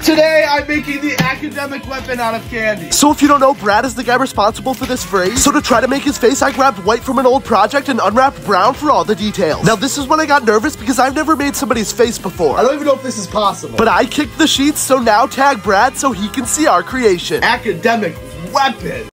Today, I'm making the academic weapon out of candy. So if you don't know, Brad is the guy responsible for this phrase. So to try to make his face, I grabbed white from an old project and unwrapped brown for all the details. Now this is when I got nervous because I've never made somebody's face before. I don't even know if this is possible. But I kicked the sheets, so now tag Brad so he can see our creation. Academic weapon.